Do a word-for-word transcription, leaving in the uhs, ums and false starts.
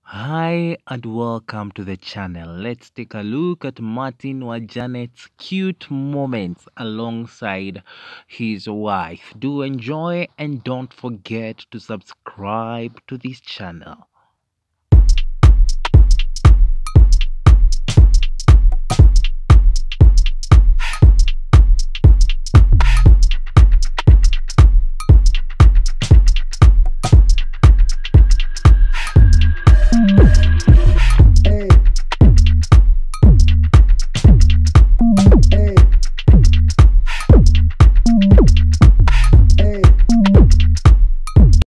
Hi and welcome to the channel. Let's take a look at Martin Wajanet's cute moments alongside his wife. Do enjoy and don't forget to subscribe to this channel.